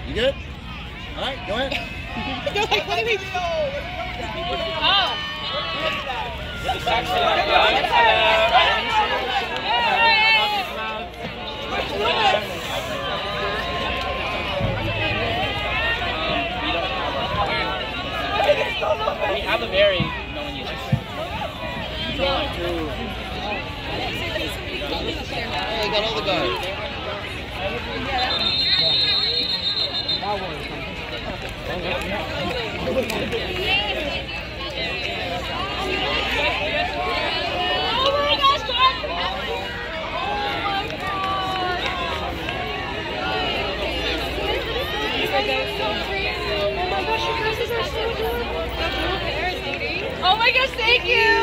You good? All right, go ahead. They're like, what do we do? Oh. We have a very no one uses. Oh, you got all the guys. Oh my gosh, thank you!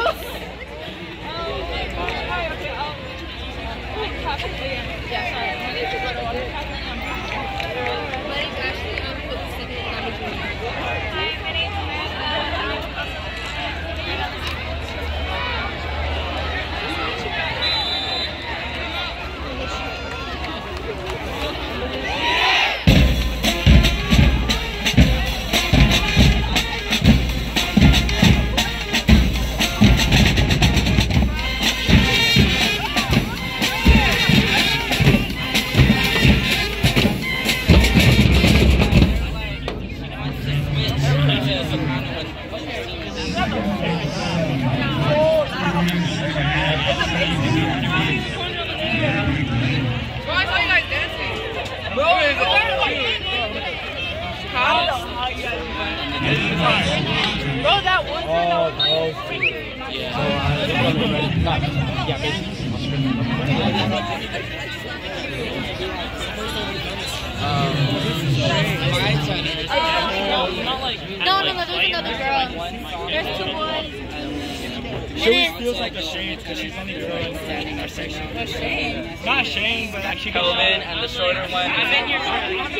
Bro, that one No, there's another girl. There's 2 boys. She always feels like a Shane because she's only girl in our section. Not Shane, but actually Coleman and the shorter one. I'm in your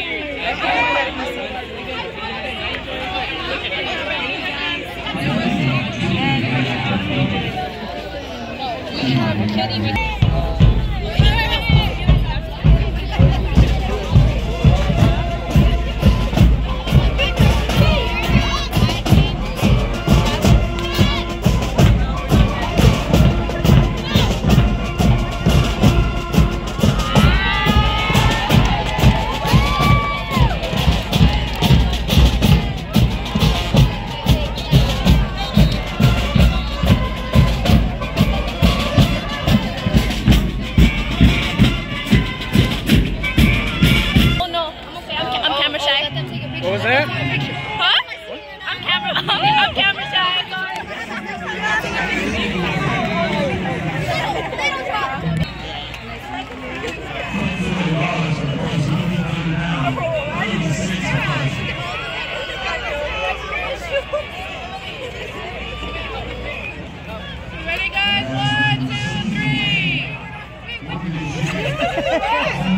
What was that? Huh? I'm camera shy. Ready, guys? 1, 2, 3.